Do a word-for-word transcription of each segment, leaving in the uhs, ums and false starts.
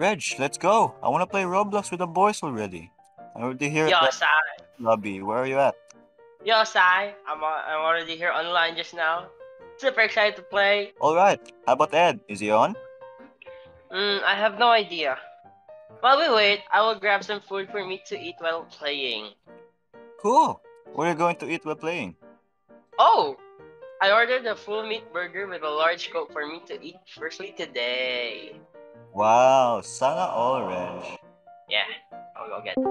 Reg, let's go. I want to play Roblox with the boys already. I'm already here Yo, at Sai. the lobby. Where are you at? Yo, Sai. I'm, uh, I'm already here online just now. Super excited to play. All right. How about Ed? Is he on? Mm, I have no idea. While we wait, I will grab some food for me to eat while playing. Cool. What are you going to eat while playing? Oh! I ordered a full meat burger with a large Coke for me to eat firstly today. Wow, sana all, Reg. Yeah, I'll go get.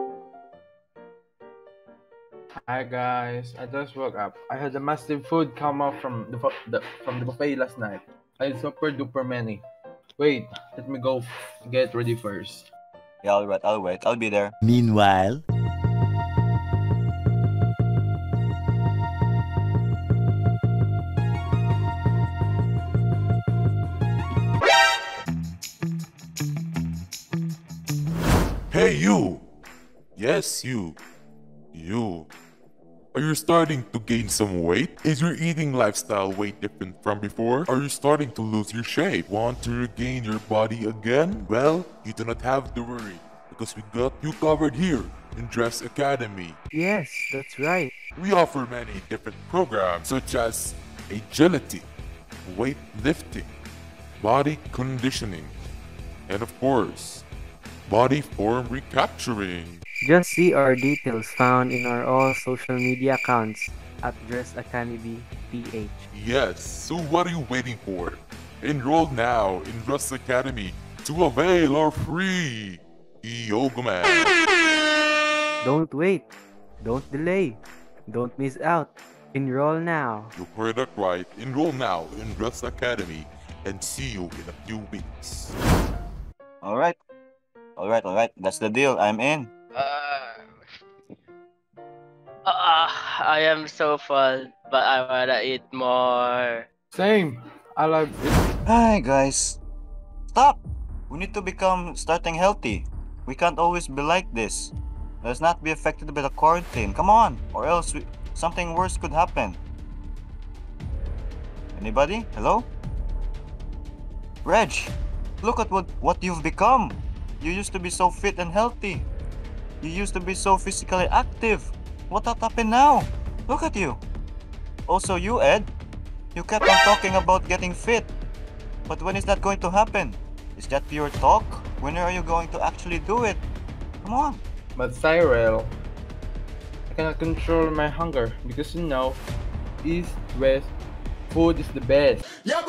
Hi guys, I just woke up. I had a massive food come out from the, bu- the from the buffet last night. I had super duper many. Wait, let me go get ready first. Yeah, all right. I'll wait. I'll be there. Meanwhile, Hey, you! Yes, you. You. Are you starting to gain some weight? Is your eating lifestyle way different from before? Are you starting to lose your shape? Want to regain your body again? Well, you do not have to worry because we got you covered here in Dress Academy. Yes, that's right. We offer many different programs such as agility, weightlifting, body conditioning, and of course, body form recapturing. Just see our details found in our all social media accounts at Dress Academy P H. Yes, so what are you waiting for? Enroll now in Dress Academy to avail our free Yoga Man. Don't wait. Don't delay. Don't miss out. Enroll now. You heard that right. Enroll now in Dress Academy and see you in a few weeks. All right. All right, all right. That's the deal. I'm in. Uh, uh, I am so full, but I wanna eat more. Same. I love it. Hi, guys. Stop. We need to become starting healthy. We can't always be like this. Let's not be affected by the quarantine. Come on, or else we, something worse could happen. Anybody? Hello? Reg, look at what, what you've become. You used to be so fit and healthy. You used to be so physically active. What happened now? Look at you. Also you, Ed. You kept on talking about getting fit. But when is that going to happen? Is that pure talk? When are you going to actually do it? Come on. But Cyril, I cannot control my hunger because you know, East, West, food is the best.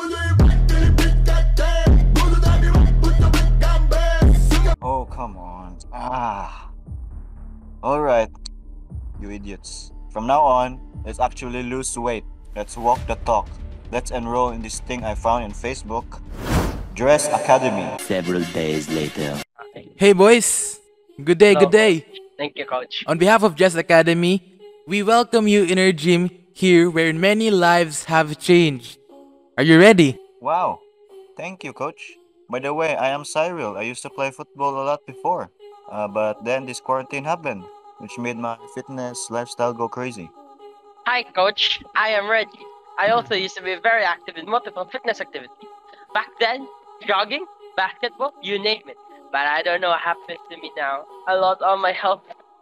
Oh, come on. Ah. Alright. You idiots. From now on, let's actually lose weight. Let's walk the talk. Let's enroll in this thing I found in Facebook. Dress Academy. several days later. Hey boys! Good day, good day! Thank you, coach. On behalf of Just Academy, we welcome you in our gym here where many lives have changed. Are you ready? Wow. Thank you, coach. By the way, I am Cyril. I used to play football a lot before. Uh, but then this quarantine happened, which made my fitness lifestyle go crazy. Hi, coach. I am Reggie. I also used to be very active in multiple fitness activities. Back then, jogging, basketball, you name it. But I don't know what happens to me now. I lost all my health.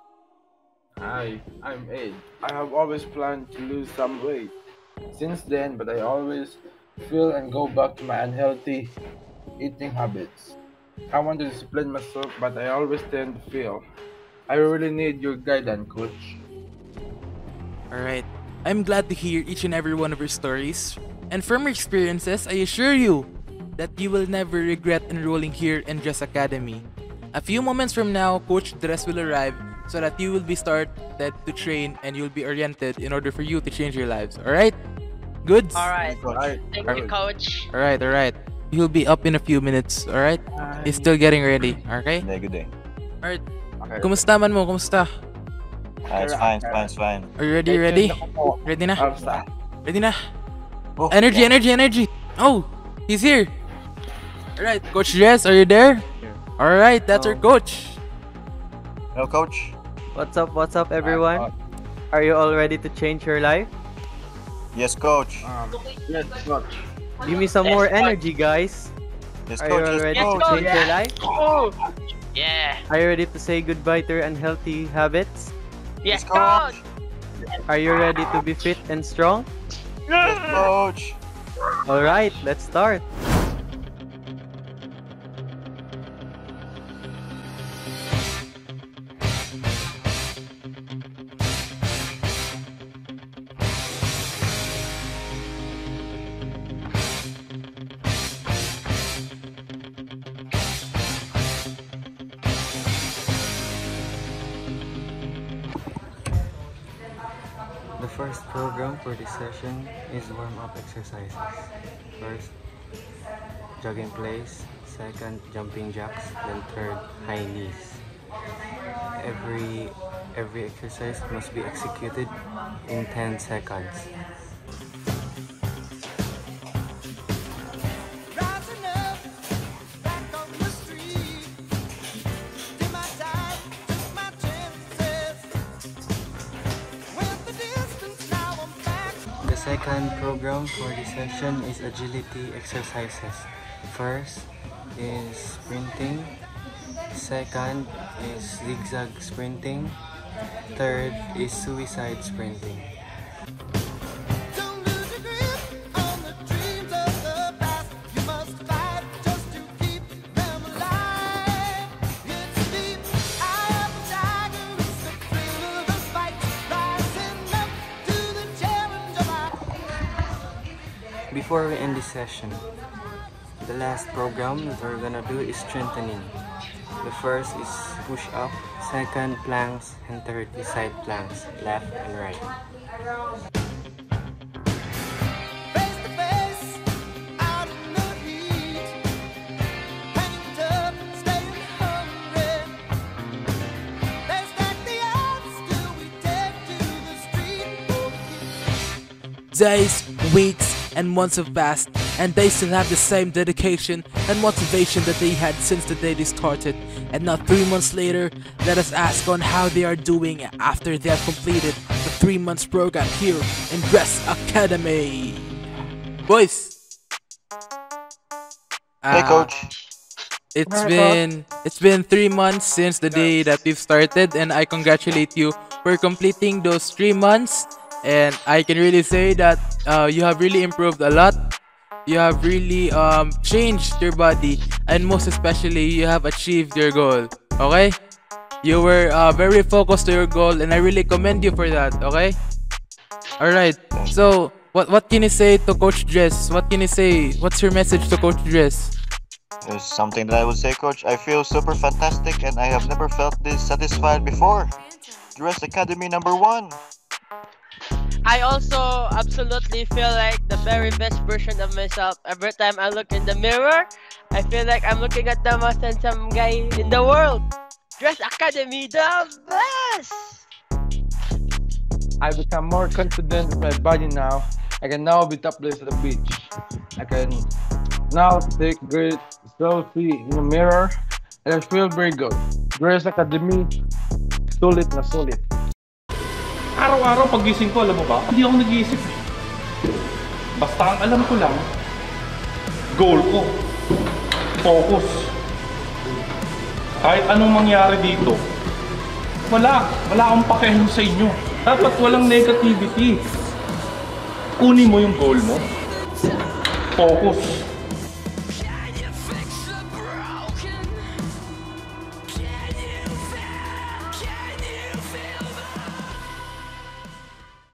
Hi, I'm Ed. I have always planned to lose some weight since then, but I always feel and go back to my unhealthy eating habits. I want to discipline myself, but I always tend to fail. I really need your guidance, coach. Alright. I'm glad to hear each and every one of your stories. And from your experiences, I assure you that you will never regret enrolling here in Dress Academy. A few moments from now, Coach Dress will arrive so that you will be started to train and you'll be oriented in order for you to change your lives. Alright? Goods? Alright. Alright. Thank you, coach. Alright, alright. He'll be up in a few minutes, alright? He's still getting ready, okay? Good day, good day. Alright. Kumusta man mo? Kumusta? Ah, it's fine, it's fine, it's fine. Are you ready? Ready? Ready na? Basta. Ready na? Oh, Energy, yeah. energy, energy! Oh! He's here! Alright, Coach Jess, are you there? Alright, that's our coach! Hello, coach. What's up, what's up, everyone? Are you all ready to change your life? Yes, coach. Um, yes, coach. Give me some more energy, guys. Yes, Are coach. you Yes, ready Yes, to coach. coach. change your life? Oh, yeah. Are you ready to say goodbye to your unhealthy habits? Yes, Yes, coach. coach. Are you ready to be fit and strong? Yes, coach. Alright, let's start. The first program for this session is warm-up exercises. First, jogging place. Second, jumping jacks. Then third, high knees. Every every exercise must be executed in ten seconds. Rising up, back on the street. Did my time, took my chances. Went the distance, now I'm back. The second program for this session is agility exercises. First is sprinting. Second is zigzag sprinting. Third is suicide sprinting. Don't lose your grip on the dreams of the past. You must fight just to keep them alive. It's deep, eye of the tiger. It's the thrill of the fight. Rising up to the challenge of our. Before we end this session, the last program that we're gonna do is strengthening. The first is push-up, second planks, and third is side planks, left and right. Face to face, out in the heat. Hanging tough, staying hungry. They stack the odds, still we take to the street. Days, weeks, and months have passed, and they still have the same dedication and motivation that they had since the day they started. And now three months later, let us ask on how they are doing after they have completed the three months program here in Dress Academy. Boys! Hey, uh, coach. It's been it's been three months since the day that we've started, and I congratulate you for completing those three months. And I can really say that uh, you have really improved a lot. You have really um, changed your body, and most especially, you have achieved your goal. Okay? You were uh, very focused to your goal, and I really commend you for that. Okay? All right. So, what what can you say to Coach Dress? What can you say? What's your message to Coach Dress? There's something that I would say, coach. I feel super fantastic and I have never felt this satisfied before. Dress Academy number one. I also absolutely feel like the very best version of myself. Every time I look in the mirror, I feel like I'm looking at the most handsome guy in the world. Dress Academy, the best! I become more confident with my body now. I can now be topless at the beach. I can now take great selfie in the mirror, and I feel very good. Dress Academy, sulit na sulit. Araw-araw pagising ko, alam mo ba, hindi ako nag-iisip. Basta ang alam ko lang, goal ko, focus. Kahit anong mangyari dito, wala, wala akong pakialam sa inyo. Dapat walang negativity. Kunin mo yung goal mo, focus.